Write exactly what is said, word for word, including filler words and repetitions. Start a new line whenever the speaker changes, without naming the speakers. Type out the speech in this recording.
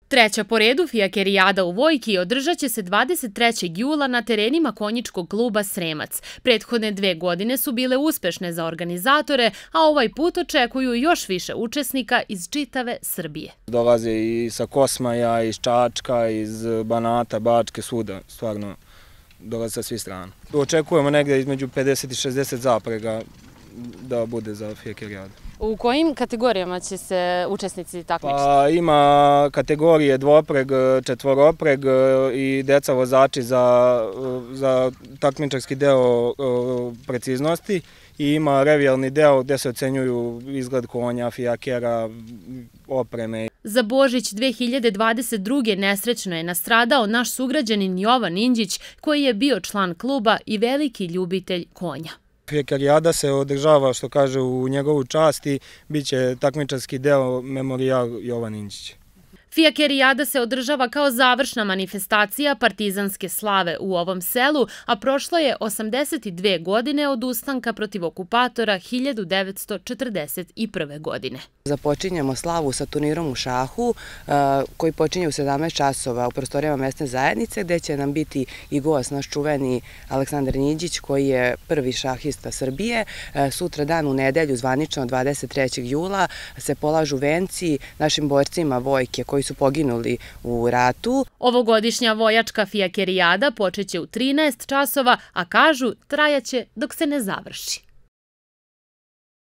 Treća po redu fijakerijada u Vojki održat će se dvadeset trećeg jula na terenima konjičkog kluba Sremac. Prethodne dve godine su bile uspešne za organizatore, a ovaj put očekuju još više učesnika iz čitave Srbije.
Dolaze i sa Kosmaja, iz Čačka, iz Banata, Bačke, svuda, stvarno dolaze sa svih strana. Očekujemo negdje između pedeset i šezdeset zaprega da bude za fijakerijadu.
U kojim kategorijama će se učesnici takmičiti?
Pa ima kategorije dvopreg, četvoropreg i deca vozači za, za takmičarski deo preciznosti i ima revijalni deo gdje se ocenjuju izgled konja, fijakera, opreme.
Za Božić dve hiljade dvadeset druge nesrećno je nastradao naš sugrađanin Jovan Inđić, koji je bio član kluba i veliki ljubitelj konja.
Fijakerijada se održava, što kaže, u njegovu čast i bit će takmičarski deo memorijal Jovan Inđić.
Fijakerijada se održava kao završna manifestacija partizanske slave u ovom selu, a prošlo je osamdeset dve godine od ustanka protiv okupatora hiljadu devetsto četrdeset prve. godine.
Započinjemo slavu sa turnirom u šahu koji počinje u sedamnaest časova u prostorijama mesne zajednice, gde će nam biti i gost naš čuveni Aleksandar Niđić, koji je prvi šahista Srbije. Sutra dan u nedelju, zvanično dvadeset trećeg jula, se polažu venci našim borcima Vojke koji su poginuli u ratu.
Ovogodišnja vojačka fijakerijada počeće u trinaest časova, a kažu trajaće dok se ne završi.